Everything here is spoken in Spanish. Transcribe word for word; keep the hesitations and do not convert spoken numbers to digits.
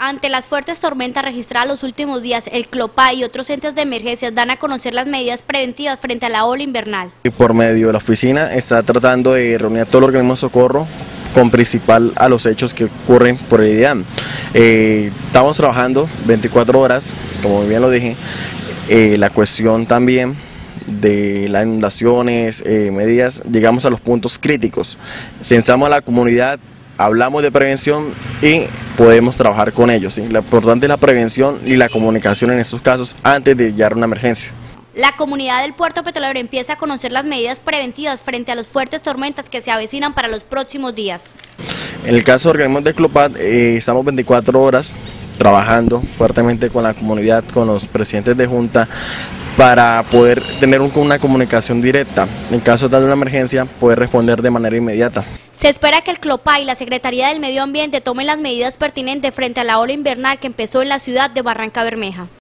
Ante las fuertes tormentas registradas los últimos días, el CLOPAD y otros entes de emergencias dan a conocer las medidas preventivas frente a la ola invernal. Por medio de la oficina está tratando de reunir a todos los organismos de socorro con principal a los hechos que ocurren por el día. Eh, estamos trabajando veinticuatro horas, como bien lo dije, eh, la cuestión también de las inundaciones, eh, medidas, llegamos a los puntos críticos, censamos a la comunidad, hablamos de prevención y podemos trabajar con ellos, ¿sí? Lo importante es la prevención y la comunicación en estos casos antes de llegar a una emergencia. La comunidad del Puerto Petrolero empieza a conocer las medidas preventivas frente a las fuertes tormentas que se avecinan para los próximos días. En el caso de organismos de CLOPAD, eh, estamos veinticuatro horas trabajando fuertemente con la comunidad, con los presidentes de junta, para poder tener un, una comunicación directa. En caso de una emergencia, poder responder de manera inmediata. Se espera que el CLOPAD y la Secretaría del Medio Ambiente tomen las medidas pertinentes frente a la ola invernal que empezó en la ciudad de Barrancabermeja.